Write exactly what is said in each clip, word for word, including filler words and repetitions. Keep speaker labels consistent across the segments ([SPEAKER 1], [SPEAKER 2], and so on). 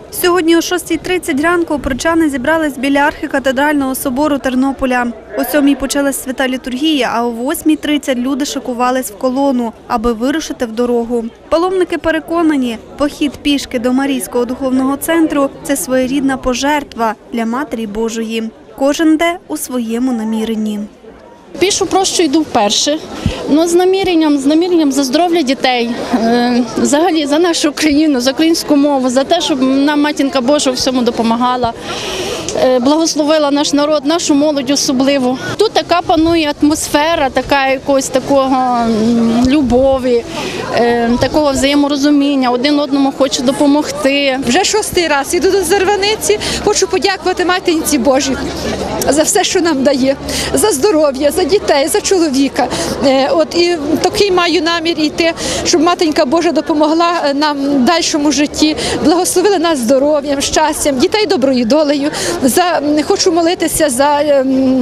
[SPEAKER 1] Сьогодні о шостій тридцять ранку прочани зібрались біля архікатедрального собору Тернополя. О сьомій почалась свята літургія, а о восьмій тридцять люди шикувались в колону, аби вирушити в дорогу. Паломники переконані, похід пішки до Марійського духовного центру – це своєрідна пожертва для Матері Божої. Кожен йде у своєму наміренні.
[SPEAKER 2] Пішу прощу йду вперше, ну, з наміренням, з наміренням за здоров'я дітей, е, взагалі за нашу країну, за українську мову, за те, щоб нам Матінка Божа у всьому допомагала, е, благословила наш народ, нашу молодь особливо. Тут така панує атмосфера, така якогось такого любові, е, такого взаєморозуміння, один одному хоче допомогти.
[SPEAKER 3] Вже шостий раз іду до Зарваниці, хочу подякувати Матінці Божій за все, що нам дає, за здоров'я, за дітей, за чоловіка. От і такий маю намір йти, щоб Матінка Божа допомогла нам в дальшому житті, благословила нас здоров'ям, щастям, дітей доброю долею. За хочу молитися за ем,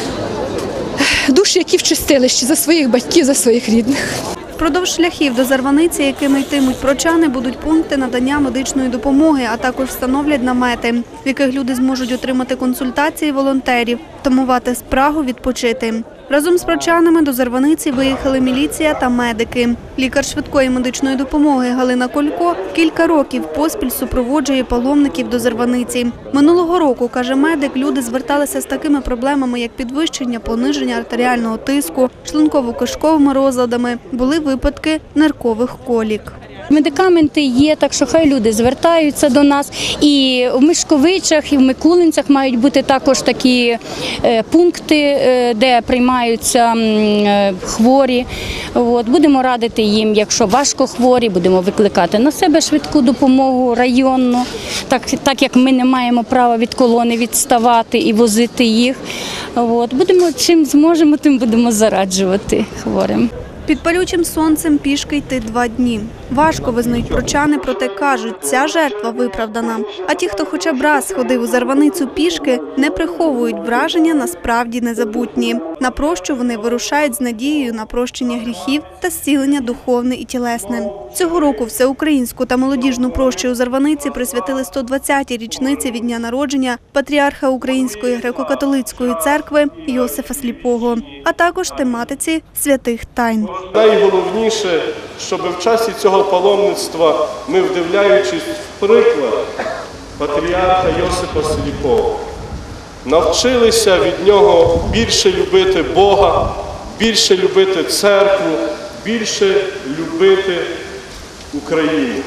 [SPEAKER 3] душі, які в чистилищі, за своїх батьків, за своїх рідних.
[SPEAKER 1] Впродовж шляхів до Зарваниці, якими йтимуть прочани, будуть пункти надання медичної допомоги, а також встановлять намети, в яких люди зможуть отримати консультації волонтерів, втамувати спрагу відпочити. Разом з прочанами до Зарваниці виїхали міліція та медики. Лікар швидкої медичної допомоги Галина Колько кілька років поспіль супроводжує паломників до Зарваниці. Минулого року, каже медик, люди зверталися з такими проблемами, як підвищення, пониження артеріального тиску, шлунково-кишковими розладами, були випадки ниркових колік.
[SPEAKER 4] Медикаменти є, так що хай люди звертаються до нас. І в Мишковичах, і в Микулинцях мають бути також такі пункти, де приймаються хворі. От. Будемо радити їм, якщо важко хворі, будемо викликати на себе швидку допомогу районну, так, так як ми не маємо права від колони відставати і возити їх. От. Будемо, чим зможемо, тим будемо зараджувати хворим.
[SPEAKER 1] Під палючим сонцем пішки йти два дні. Важко, визнають прочани, проте кажуть, ця жертва виправдана. А ті, хто хоча б раз ходив у Зарваницю пішки, не приховують враження насправді незабутні. На прощу вони вирушають з надією на прощення гріхів та зцілення духовне і тілесне. Цього року всеукраїнську та молодіжну прощу у Зарваниці присвятили сто двадцятій річниці від дня народження патріарха Української греко-католицької церкви Йосифа Сліпого, а також тематиці святих тайн.
[SPEAKER 5] Найголовніше, щоб в часі цього паломництва ми, вдивляючись в приклад патріарха Йосипа Сліпого, навчилися від нього більше любити Бога, більше любити церкву, більше любити Україну.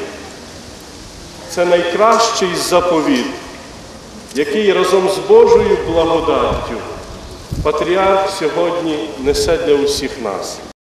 [SPEAKER 5] Це найкращий заповіт, який разом з Божою благодаттю патріарх сьогодні несе для усіх нас.